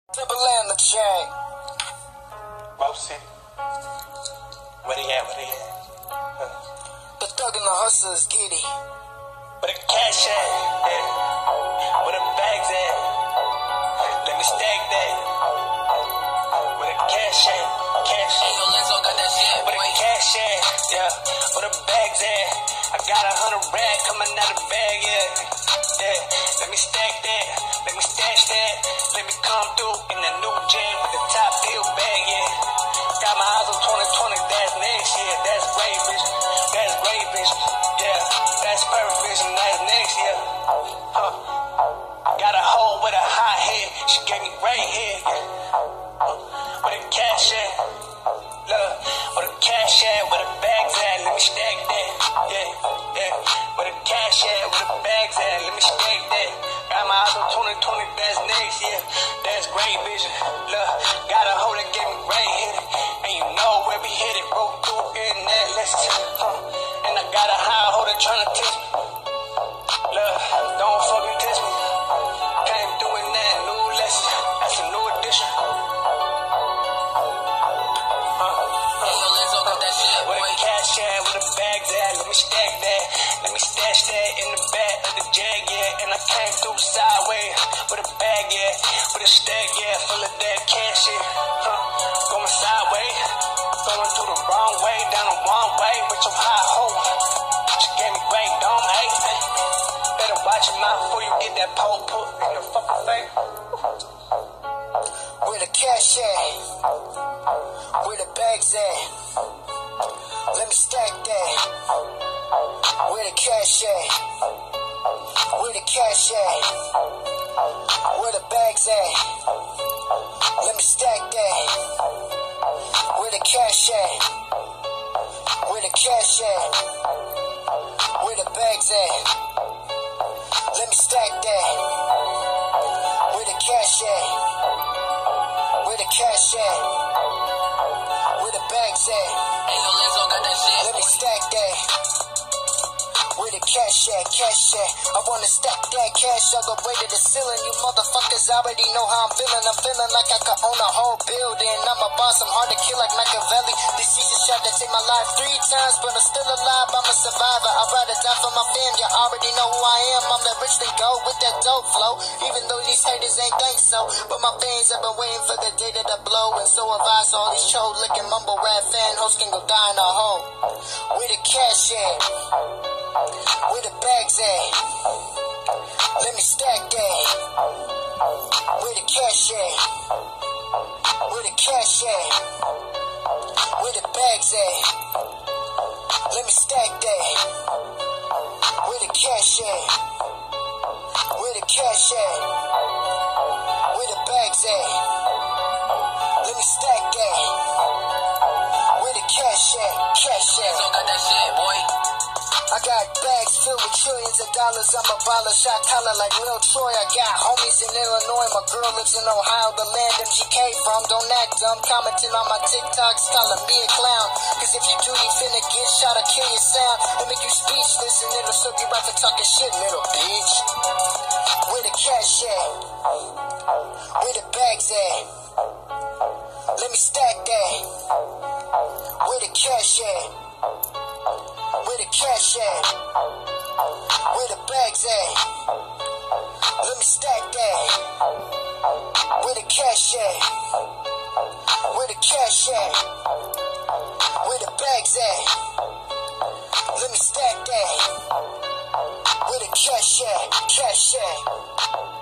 Double M the chain. Mousy. Where they at? The thug and the hustler is giddy. Where the cash at? Yeah. Where the bags at? Let me stack that. Where the cash at? Cash. Hey, yo, Lenzo got that shit, Where the cash at? Yeah. Where the bags at? I got 100 rag coming out the bag, yeah. Yeah. Let me stack that. Let me stash that. Let me come through in the new gym with the top bill bag, yeah. Got my eyes on 2020, that's next year. That's great, bitch. That's great, bitch. Yeah. That's perfect vision, that's next year. Got a hoe with a hot head. She gave me gray hair, yeah. Where the cash at? Look, where the cash at? Where the bags at? Let me stack that. Yeah, yeah. Where the cash at? Where the bags at? Let me stack that. Got my eyes on 2020, that's next year. That's great vision. Look, got a hoe that gave me gray hair. And you know where we hit it. Broke through in that lesson. And I got a high hoe that tryna test me. Look, don't fucking test me. Came through in that new lesson. That's a new addition. Hey, yo, Lenzo got that shit, Where boy. the cash at, where the bags at, let me stack that. Let me stash that in the back of the Jag, yeah. And I came through sideways with a bag, yeah. With a stack, yeah, full of that cash, yeah. Going sideways, going through the wrong way, down the wrong way with your high hoe. She gave me great dome, hey. Better watch your mouth before you get that pole put in the fucking face. Where the cash at? Where the bags at? Let me stack that. Where the cash at? Where the cash at? Where the bags at? Let me stack that. Where the cash at? Where the cash at? Where the bags at? Let me stack that. Where the cash at? Where the cash at? Where the bags at? Hey, yo, Lenzo got that shit, Let me boy. stack that. Where the cash at? Cash at? I wanna stack that cash all the way to the ceiling. You motherfuckers already know how I'm feeling. I'm feeling like I could own a whole building. I'm a boss, I'm hard to kill like Machiavelli. These seasons tried to take my life 3 times, but I'm still alive. I'm a survivor. I'd rather die for my fam. You already know who I am. I'm that rich they go with that dope flow. Even though these haters ain't think so, but my fans have been waiting for the day that I blow. And so have I. So all these shows looking mumble rap fan hosts can go die in a hole. Where the cash at? Where the bags at? Let me stack that. Where the cash at? Where the cash at? Where the bags at? Let me stack that. Where the cash at? Where the cash at? Where the bags at? Let me stack that. Where the cash at? Cash at? Lenzo got that shit, boy. I got bags filled with trillions of dollars. I'm a baller, shot taller like Lil Troy. I got homies in Illinois. My girl lives in Ohio, the land MGK from. Don't act dumb, commenting on my TikToks, calling me a clown. Cause if you do, you finna get shot or kill your sound. It'll make you speechless and it'll serve you right for talking shit, little bitch. Where the cash at? Where the bags at? Let me stack that. Where the cash at? Where the cash at? Where the bags at? Let me stack that. Where the cash at? Where the cash at? Where the bags at? Let me stack that. Where the cash at? Cash at?